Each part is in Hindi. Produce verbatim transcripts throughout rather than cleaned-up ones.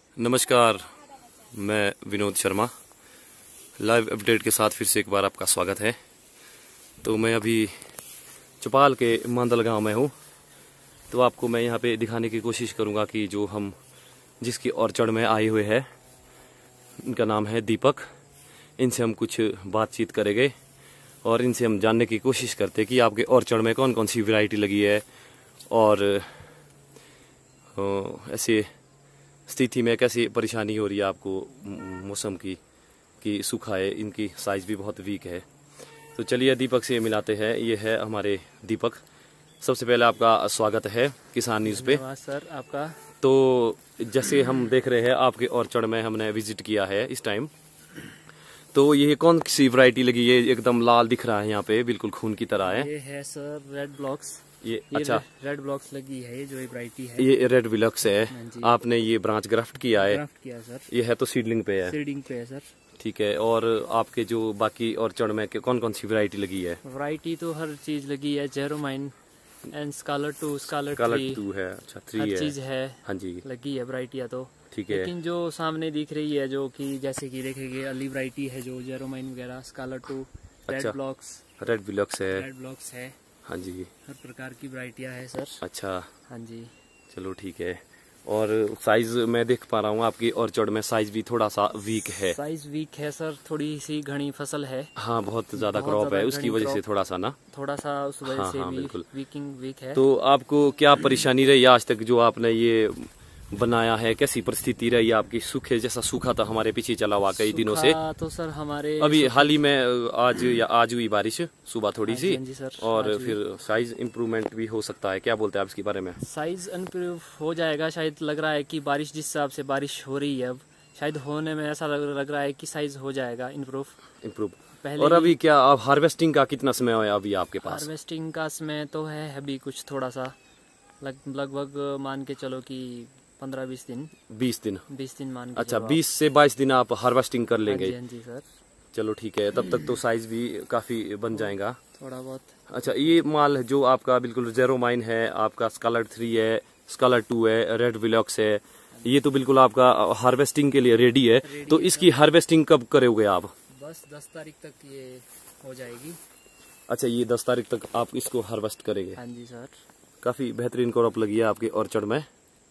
नमस्कार, मैं विनोद शर्मा लाइव अपडेट के साथ फिर से एक बार आपका स्वागत है। तो मैं अभी चौपाल के मांदल गांव में हूं, तो आपको मैं यहां पे दिखाने की कोशिश करूंगा कि जो हम जिसकी ऑर्चर्ड में आए हुए हैं, इनका नाम है दीपक। इनसे हम कुछ बातचीत करेंगे और इनसे हम जानने की कोशिश करते कि आपके ऑर्चर्ड में कौन कौन सी वैरायटी लगी है और ऐसे स्थिति में कैसी परेशानी हो रही है आपको मौसम की कि सूखा है, इनकी साइज भी बहुत वीक है। तो चलिए दीपक से मिलाते हैं। ये है हमारे दीपक। सबसे पहले आपका स्वागत है किसान न्यूज़ पे। सर आपका। तो जैसे हम देख रहे हैं आपके ऑर्चर्ड में हमने विजिट किया है इस टाइम, तो ये कौन सी वैरायटी लगी है? एकदम लाल दिख रहा है यहाँ पे, बिल्कुल खून की तरह है। ये है सर रेड ब्लॉक्स। ये, ये अच्छा रेड ब्लॉक्स लगी है, ये जो वैरायटी है ये रेड विलक्स है। आपने ये ब्रांच ग्राफ्ट किया है? ग्राफ्ट किया सर। ये है तो सीडलिंग पे है? सीडिंग पे है सर। ठीक है। और आपके जो बाकी ऑर्चर्ड में कौन कौन सी वैरायटी लगी है? वैरायटी तो हर चीज लगी है, जेरोमाइन and Scarlet two, Scarlet Scarlet two है। अच्छा, थ्री हर है। चीज है। हाँ जी, लगी है वैरायटियाँ तो। ठीक है। लेकिन जो सामने दिख रही है, जो कि जैसे कि देखेंगे अली वैरायटी है, जो जेरोमाइन वगैरह, Scarlet two, red blocks, red विलक्स है। रेड ब्लॉक्स है। हाँ जी, हर प्रकार की वैरायटियाँ है सर। अच्छा, हाँ जी, चलो ठीक है। और साइज मैं देख पा रहा हूँ आपकी ऑर्चर्ड में साइज भी थोड़ा सा वीक है। साइज वीक है सर, थोड़ी सी घनी फसल है। हाँ, बहुत ज्यादा क्रॉप है, उसकी वजह से थोड़ा सा ना थोड़ा सा उस वजह हाँ, से हाँ, भी बिल्कुल वीकिंग वीक है। तो आपको क्या परेशानी रही आज तक जो आपने ये बनाया है? कैसी परिस्थिति रही आपकी? सूखे जैसा सूखा था हमारे पीछे चला हुआ कई दिनों से। तो सर हमारे अभी हाल ही में आज या आज हुई बारिश सुबह थोड़ी सी, जी सर, और फिर साइज इम्प्रूवमेंट भी हो सकता है। क्या बोलते हैं आप इसके बारे में? साइज इम्प्रूव हो जाएगा शायद। लग रहा है कि बारिश जिस हिसाब से बारिश हो रही है अब, शायद होने में ऐसा लग, लग रहा है कि साइज हो जाएगा इम्प्रूव इम्प्रूव पहले। और अभी क्या आप हार्वेस्टिंग का कितना समय है अभी आपके पास? हार्वेस्टिंग का समय तो है अभी कुछ थोड़ा सा, लग, लगभग मान के चलो कि पंद्रह बीस दिन। बीस दिन? बीस दिन मान के अच्छा, चलो बीस से बाईस दिन आप हार्वेस्टिंग कर लेंगे? हाँ जी सर। चलो ठीक है, तब तक तो साइज भी काफी बन जाएगा थोड़ा बहुत। अच्छा, ये माल जो आपका बिल्कुल जेरोमाइन है, आपका स्कारलेट थ्री है, स्कारलेट टू है, रेड विलक्स है, ये तो बिल्कुल आपका हार्वेस्टिंग के लिए रेडी है। रेडी तो है इसकी हार्वेस्टिंग कब करोगे आप? बस दस तारीख तक ये हो जाएगी। अच्छा, ये दस तारीख तक आप इसको हार्वेस्ट करेंगे? हाँ जी सर। काफी बेहतरीन क्रॉप लगी है आपके ऑर्चर्ड में।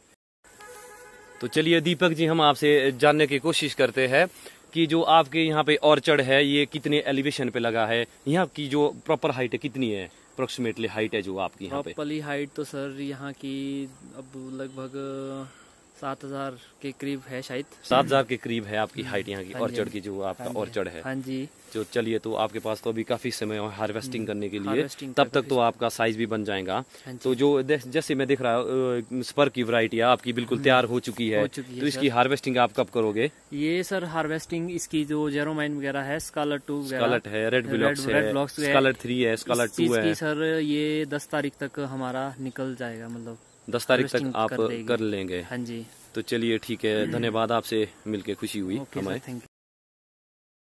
तो चलिए दीपक जी, हम आपसे जानने की कोशिश करते हैं कि जो आपके यहाँ पे ऑर्चर्ड है ये कितने एलिवेशन पे लगा है? यहाँ की जो प्रॉपर हाइट है कितनी है? अप्रोक्सीमेटली हाइट है जो आपकी यहाँ पे? प्रॉपरली हाइट तो सर यहाँ की अब लगभग सात हजार के करीब है शायद। सात हजार के करीब है आपकी हाइट यहाँ की ऑर्चर्ड की, जो आपका ऑर्चर्ड है। हाँ जी। जो चलिए, तो आपके पास तो अभी काफी समय है हार्वेस्टिंग करने के लिए, तब तक तो आपका साइज भी बन जाएगा। तो जो जैसे मैं देख रहा हूँ स्पर की वैरायटी आपकी बिल्कुल तैयार हो चुकी है, तो इसकी हार्वेस्टिंग आप कब करोगे? ये सर हार्वेस्टिंग इसकी जो जेरोमाइन वगैरह है, स्कारलेट टू, स्कारलेट है, रेड विलक्स है, स्कारलेट थ्री है, स्कारलेट टू है सर, ये दस तारीख तक हमारा निकल जाएगा, मतलब दस तारीख तक आप कर लेंगे? हाँ जी। तो चलिए ठीक है, धन्यवाद, आपसे मिलके खुशी हुई हमें।